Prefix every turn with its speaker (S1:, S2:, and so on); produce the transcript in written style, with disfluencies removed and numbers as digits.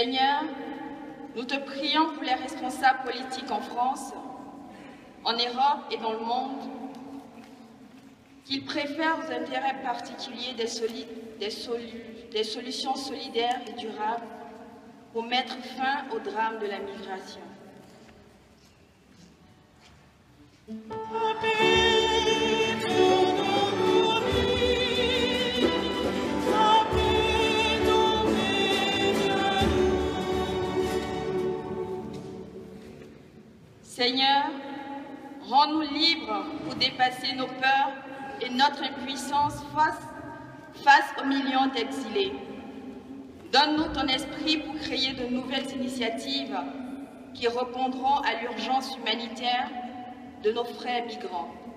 S1: Seigneur, nous te prions pour les responsables politiques en France, en Europe et dans le monde, qu'ils préfèrent aux intérêts particuliers des solutions solidaires et durables pour mettre fin au drame de la migration. Seigneur, rends-nous libres pour dépasser nos peurs et notre impuissance face aux millions d'exilés. Donne-nous ton esprit pour créer de nouvelles initiatives qui répondront à l'urgence humanitaire de nos frères migrants.